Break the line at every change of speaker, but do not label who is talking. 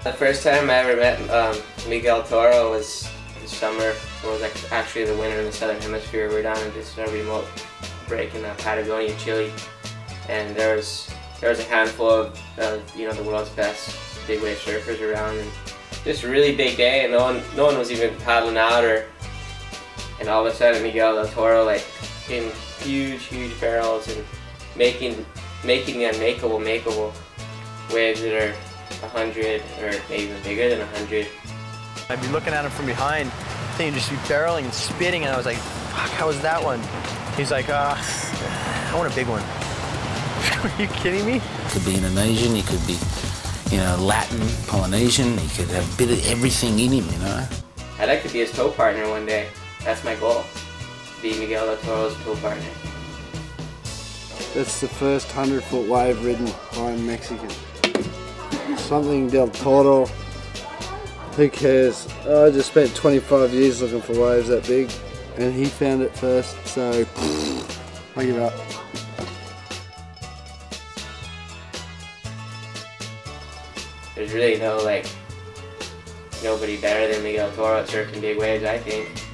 The first time I ever met Miguel Del Toro was this summer. It was actually the winter in the Southern Hemisphere. We were down in just a remote break in Patagonia, Chile, and there was a handful of the world's best big wave surfers around, and just a really big day, and no one was even paddling out, and all of a sudden Miguel Del Toro in huge barrels and making the unmakeable makeable waves that are 100 or maybe even bigger than 100.
I'd be looking at him from behind, and he'd just be barreling and spitting, and I was like, fuck, how was that one? He's like, I want a big one. Are you kidding me?
He could be Indonesian, he could be, Latin, Polynesian, he could have a bit of everything in him,
I'd like to be his tow partner one day. That's my goal, to be Miguel Del Toro's tow partner.
That's the first 100-foot wave ridden by a Mexican. Something Del Toro, who cares? I just spent 25 years looking for waves that big, and he found it first, so I give up.
There's really nobody better than Miguel Del Toro at surfing big waves, I think.